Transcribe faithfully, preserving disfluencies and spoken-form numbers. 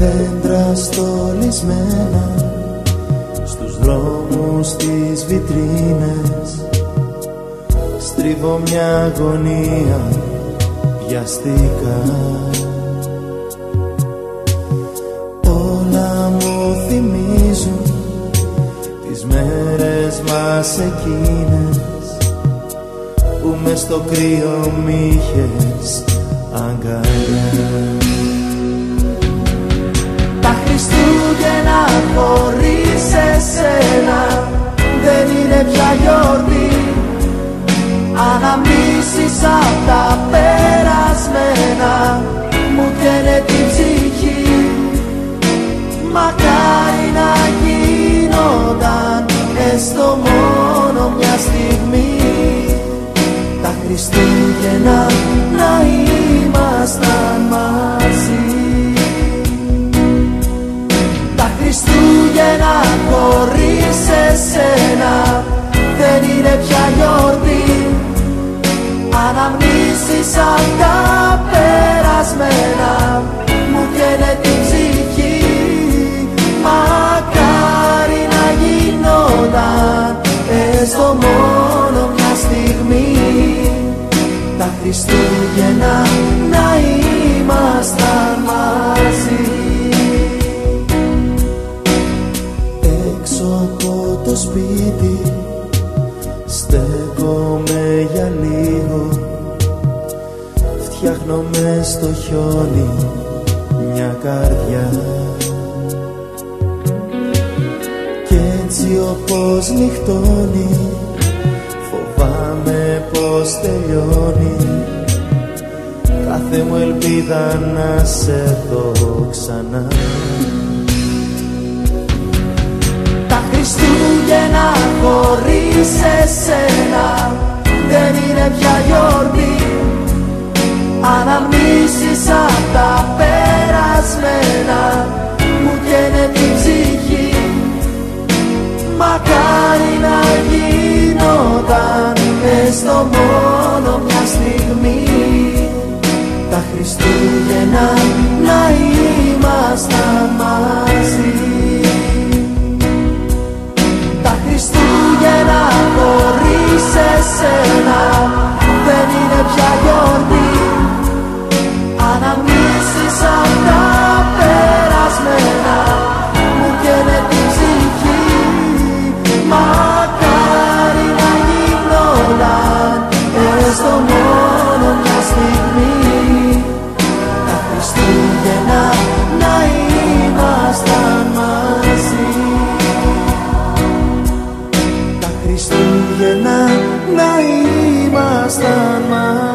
δέντρα στολισμένα στους δρόμους, στις βιτρίνες, στρίβω μια αγωνία βιαστικά. Όλα μου θυμίζουν τις μέρες μας εκείνες που μες στο κρύο μ' είχες αγκαλιά. Τα Χριστούγεννα χωρίς εσένα δεν είναι πια γιορτή. Αναμνήσεις απ' τα περασμένα μου καίνε την ψυχή. Μακάρι να γίνονταν έστω μόνο μια στιγμή τα Χριστούγεννα να ήμασταν μαζί. Τα Χριστούγεννα χωρίς εσένα δεν είναι πια γιορτή. Αναμνήσεις απ' τα περασμένα μου καίνε την ψυχή. Μακάρι να γίνονταν έστω μόνο μια στιγμή τα Χριστούγεννα να ήμασταν μαζί. Έξω από το σπίτι στέκομαι για λίγο, φτιάχνω μες στο χιόνι μια καρδιά. Κι έτσι όπως νυχτώνει φοβάμαι πως τελειώνει κάθε μου ελπίδα να σε δω ξανά. Τα Χριστούγεννα χωρίς εσένα δεν είναι πια γιορτή. Αναμνήσεις απ' τα περασμένα μου καίνε την ψυχή. Μακάρι να γίνονταν έστω μόνο μια στιγμή τα Χριστούγεννα να ήμασταν μαζί. Τα Χριστούγεννα χωρίς εσένα δεν είναι πια γιορτή. Αναμνήσεις απ' τα περασμένα μου καίνε την ψυχή. Μακάρι να γίνονταν έστω μόνο μια στιγμή τα Χριστούγεννα να ήμασταν μαζί. Τα Χριστούγεννα να ήμασταν μαζί.